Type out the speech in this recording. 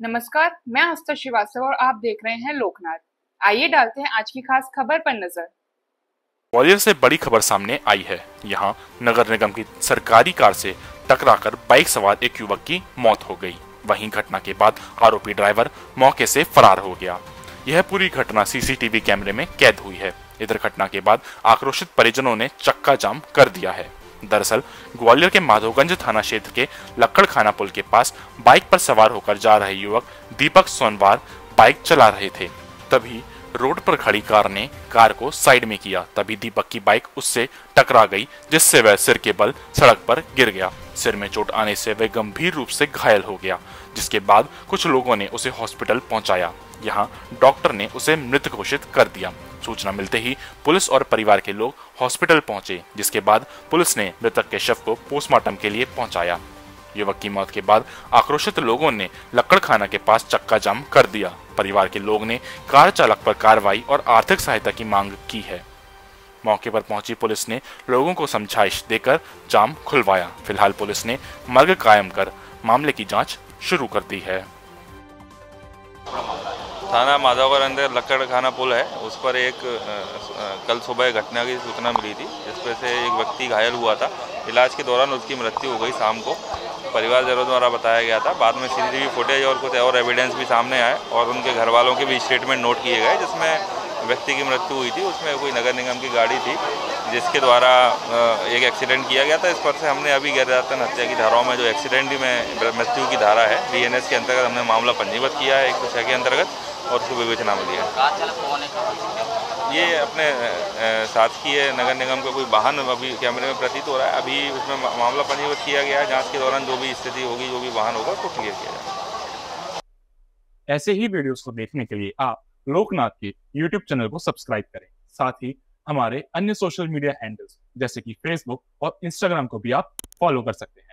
नमस्कार, मैं आस्था श्रीवास्तव और आप देख रहे हैं लोकनाथ। आइए डालते हैं आज की खास खबर पर नजर। ग्वालियर से बड़ी खबर सामने आई है। यहां नगर निगम की सरकारी कार से टकराकर बाइक सवार एक युवक की मौत हो गई। वहीं घटना के बाद आरोपी ड्राइवर मौके से फरार हो गया। यह पूरी घटना सीसीटीवी कैमरे में कैद हुई है। इधर घटना के बाद आक्रोशित परिजनों ने चक्का जाम कर दिया है। दरअसल ग्वालियर के माधोगंज थाना क्षेत्र के लक्कड़खाना पुल के पास बाइक पर सवार होकर जा रहे युवक दीपक सोनवार बाइक चला रहे थे। तभी रोड पर खड़ी कार ने कार को साइड में किया। तभी दीपक की बाइक उससे टकरा गई, जिससे वह सिर के बल सड़क पर गिर गया। सिर में चोट आने से वह गंभीर रूप से घायल हो गया, जिसके बाद कुछ लोगों ने उसे हॉस्पिटल पहुंचाया। यहां डॉक्टर ने उसे मृत घोषित कर दिया। सूचना मिलते ही पुलिस और परिवार के लोग हॉस्पिटल पहुंचे, जिसके बाद पुलिस ने मृतक के शव को पोस्टमार्टम के लिए पहुंचाया। युवक की मौत के बाद आक्रोशित लोगों ने लक्कड़खाना के पास चक्का जाम कर दिया। परिवार के लोग ने कार चालक पर कार्रवाई और आर्थिक सहायता की मांग की है। मौके पर पहुंची पुलिस ने लोगों को समझाइश देकर जाम खुलवाया। फिलहाल पुलिस ने मर्ग कायम कर मामले की जांच शुरू कर दी है। थाना माधवगढ़ अंदर लक्कड़खाना पुल है, उस पर एक कल सुबह घटना की सूचना मिली थी, जिसमें से एक व्यक्ति घायल हुआ था। इलाज के दौरान उसकी मृत्यु हो गई शाम को। परिवारजनों द्वारा बताया गया था। बाद में सीसीटीवी फुटेज और कुछ और एविडेंस भी सामने आए और उनके घर वालों के भी स्टेटमेंट नोट किए गए, जिसमें व्यक्ति की मृत्यु हुई थी। उसमें कोई नगर निगम की गाड़ी थी जिसके द्वारा एक एक्सीडेंट किया गया था। इस पर से हमने अभी गैरकानूनी हत्या की धाराओं में जो एक्सीडेंट में मृत्यु की धारा है BNS के अंतर्गत हमने मामला पंजीबद्ध किया है 106 के अंतर्गत और उसको विवेचना में लिया। ये अपने साथ की है नगर निगम का कोई वाहन अभी कैमरे में प्रतीत हो रहा है। अभी उसमें मामला पंजीबद्ध किया गया है। जांच के दौरान जो भी स्थिति होगी, जो भी वाहन होगा, उसको क्लियर किया जाएगा। ऐसे ही वीडियोस को देखने के लिए आप लोकनाथ के YouTube चैनल को सब्सक्राइब करें। साथ ही हमारे अन्य सोशल मीडिया हैंडल्स जैसे कि फेसबुक और इंस्टाग्राम को भी आप फॉलो कर सकते हैं।